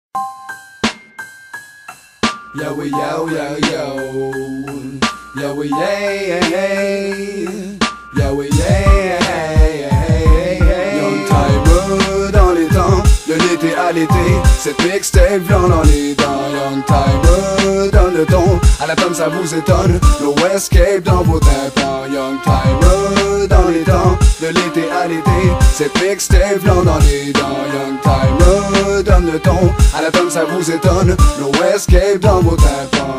Yo, we yo, yo, yo. Yo, we yeah. Yo, we yeah. Young Timer dans les temps, de l'été à l'été, cette mixtape vient dans les dents. Young Timer donne le ton, à la tonne ça vous étonne, no escape dans vos tympans. Young Timer dans les temps, de l'été à l'été, cette mixtape vient dans les dents. Young Timer donne le ton, à la tonne ça vous étonne, no escape dans vos tympans.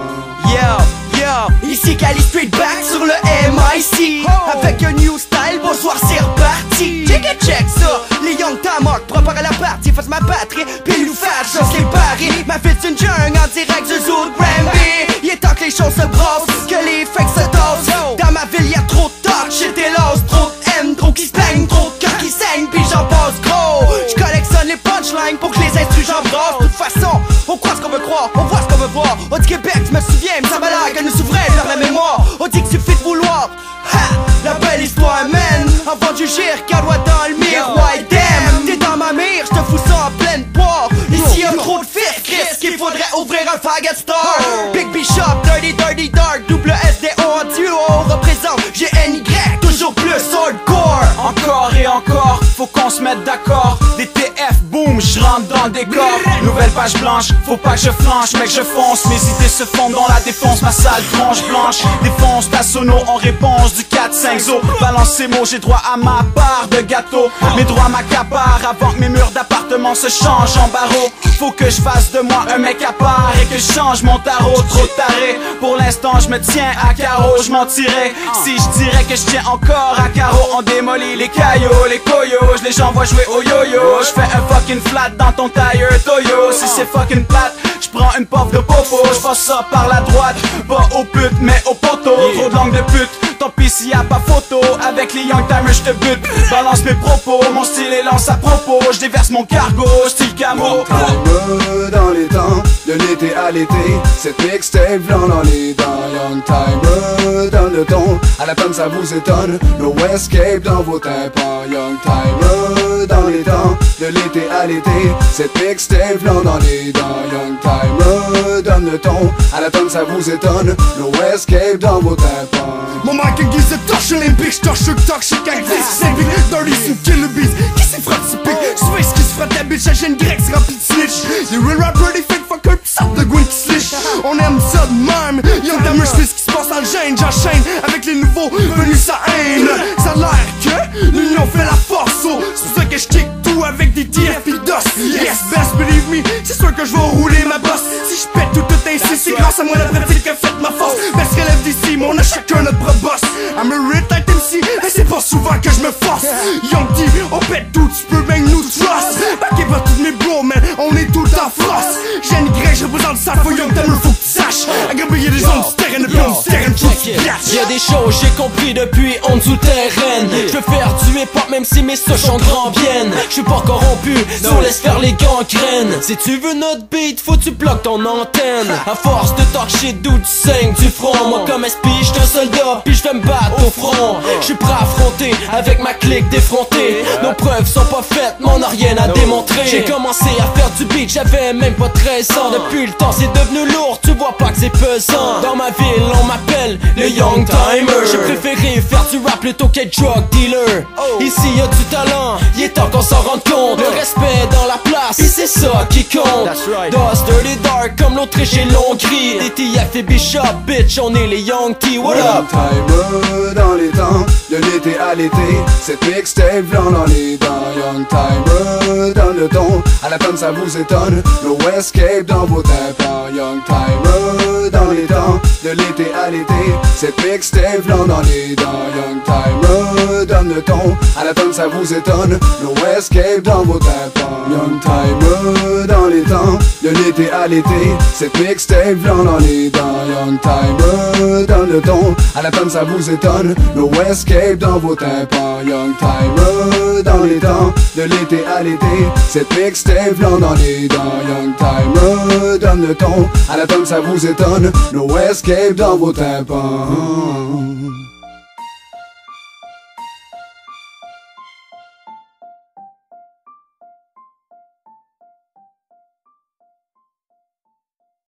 Ici Cali Street back sur le MIC avec un new style, bonsoir c'est reparti. Check ça, les Young Timers préparent à la partie, face ma patrie, puis nous faire chance les paris. Ma vie c'est une jungle en direct du zoo de Granby. Il est temps que les choses se brossent, que les fakes se dosent. Dans ma ville y'a trop de talk, shit et lost, trop de haine, trop qui se plaignent, trop de cœurs qui saignent, puis j'en passe gros. J'collectionne les punchlines pour que les instrus j'en brosse. De toute façon, on croit ce qu'on veut croire, on voit ce qu'on veut voir. On dit Québec, je me souviens, mais ça m'a l'air que nous s'ouvrait vers la mémoire. On dit qu'il suffit de vouloir. Ha! La belle histoire mène avant de juger, regarde-moi dans le miroir. Damn, t'es dans ma mire, j'te fous ça en pleine poire. Ici y'a trop de fils, Chris, qu'il faudrait ouvrir un faggot store. Big Bishop, Dirty Dark, double SDO en duo. Représente GNY, toujours plus hardcore. Encore et encore, faut qu'on se mette d'accord. Des TF, boom, j'rentre dans le décor. Nouvelle page blanche, faut pas que je flanche, mec je fonce. Mes idées se fondent dans la défonce, ma sale tronche blanche. Défonce ta sono en réponse du 4-5 zo. Balance ces mots, j'ai droit à ma part de gâteau. Mes droits m'accaparent avant que mes murs d'appartement se changent en barreaux. Faut que je fasse de moi un mec à part et que je change mon tarot. Trop taré, pour l'instant je me tiens à carreau. Je mentirais si je dirais que je tiens encore à carreau. On démolit les caillots, les coyos, je les envoie jouer au yo-yo. Je fais un fucking flat dans ton tire Toyo. Si c'est fucking plate, j'prends une puff de popo. J'passe ça par la droite, pas aux putes mais aux poteaux. Trop de langue de pute, tant pis s'il y a pas photo. Avec les Young Timers j'te bute, balance mes propos. Mon style est lance à propos, j'déverse mon cargo, style camo. Young Timer dans les temps, de l'été à l'été, cette mixtape vient dans les dents. Young Timer donne le ton, à la tonne ça vous étonne, no escape dans vos tympans. Young Timer dans les temps, de l'été à l'été, cette mixtape vient dans les dents. Young Timer donne le ton, à la tonne ça vous étonne, no escape dans vos tympans. Mon mic aiguise torche olympique, j'torche toxique avec des simple. Dirty sous kill the beat, qui s'y frappe si pique. Space qui se frappe ta bitch, la chaîne grecque se remplit de snitch. Les real rapper, des fake fuckers, pis sortent de Gwen qui se liche. On aime ça de même, Young Timer, j'fais ce qui se passe dans le gène. J'enchaîne avec les nouveaux venus sa haine. Ça a l'air que l'union fait la force, oh. C'est pour ça que j'kick tout avec des TFP DOS. Yes, best believe me, c'est sûr que j'vais rouler ma bosse. Si j'pète tout ainsi, c'est grâce à moi la pratique a fait ma force. Best relève d'ici, mais on a chacun notre propre boss. I'm a real tight MC, et c'est pas souvent que je me force. Young D, on pète tout, tu peux même nous trust. Backé par tous mes bros, man, on est tout le temps floss. J'ai une Y, je représente ça, faut Young Timer, faut que tu saches. À gabiller des zones du terrain, de plomb du terrain, faut que tu places. Y'a des choses, j'ai compris depuis en dessous terrain. Je veux faire du hip-hop même si mes souches en grand viennent. Je suis pas corrompu, on laisse faire les gangrènes. Si tu veux notre beat, faut que tu bloques ton antenne. À force de talk shit, d'où tu saignes du front. Moi comme SP, j'suis un soldat, puis j'vais me battre au front. J'suis prêt à affronter, avec ma clique défrontée. Nos preuves sont pas faites, mais on a rien à démontrer. J'ai commencé à faire du beat, j'avais même pas 13 ans. Depuis le temps c'est devenu lourd, tu vois pas que c'est pesant. Dans ma ville on m'appelle le Young Timer. J'ai préféré faire du rap plutôt qu'être drug dealer. Ici y'a du talent, il est temps qu'on s'en rende compte. Le respect dans la place, pis c'est ça qui compte. DOS, Dirty Dark comme l'Autriche et l'Hongrie. DTF et Bishop, bitch, on est les Young T, what up? Young Timer dans les temps, de l'été à l'été, cette mixtape vient dans les dents. Young Timer donne le ton, à la tonne ça vous étonne, no escape dans vos tympans. Young Timer dans les temps, de l'été à l'été, cette mixtape vient dans les dents. Young Timer donne le ton, à la tonne ça vous étonne, no escape dans vos tympans. Young Timer dans les temps, de l'été à l'été, cette mixtape vient dans les dents. Young Timer donne le ton, à la tonne ça vous étonne, no escape dans vos tympans. Young Timer dans les temps, de l'été à l'été, cette mixtape vient dans les dents. Young Timer donne le ton, à la tonne ça vous étonne, no escape dans vos tympans.